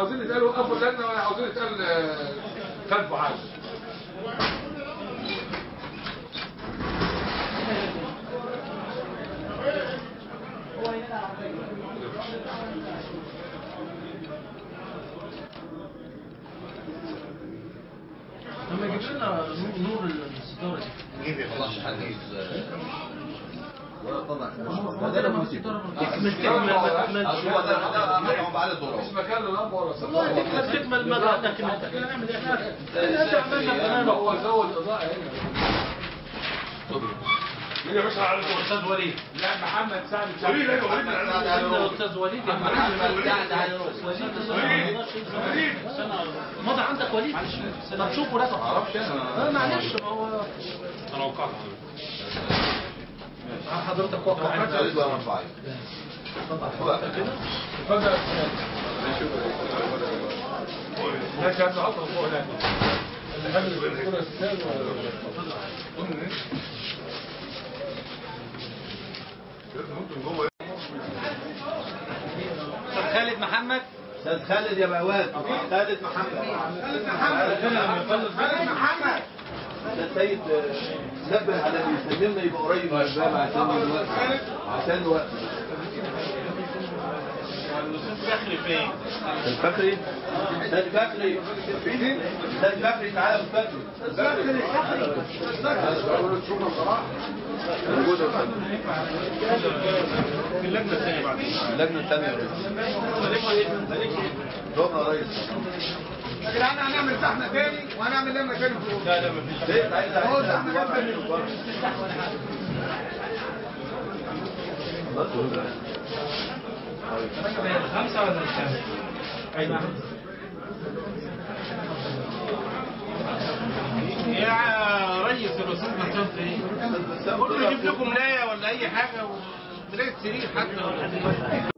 عاوزين نتقال وقفوا اللجنه ولا عاوزين نتقال خلفوا حاجه. لما يجيب لنا نور الستاره دي نجيب يا خلاص هنجيب ولا طلع ده انا الستاره مش مكان للامر ولا والله تكمل ما بعدك كده نعمل ايه؟ هو زود اضاءه هنا. مين يا باشا على استاذ وليد؟ لا محمد سعد وليد. ايوه وليد استاذ وليد يا محمد سعد على وليد ماضي عندك وليد؟ طب شوفوا لك ما اعرفش انا معلش ما هو انا وقعت حضرتك وقع عندك اتفضل لا كان عطر فوق هناك اللي حامل الدكتور استاذ خالد محمد. استاذ خالد يا بواب. خالد محمد ده سيد نبه على اللي يسلمنا يبقى قريب من الباب عشان الوقت. الفخري فين؟ الفخري؟ الفخري الفخري تعالى الفخري. موجودة في اللجنة الثانية بعدين. اللجنة الثانية يا ريس. دورنا يا ريس. يا جدعان هنعمل زحمه تاني وهنعمل لجنه تاني في لا لا مفيش. ليه عايز زحمه جدا. خمسة ولا كام؟ أيوة. يا ريس الرسول مكتوب ايه؟ قلت نجيب لكم ملاية ولا أي حاجة وملاية سرير حتى ولا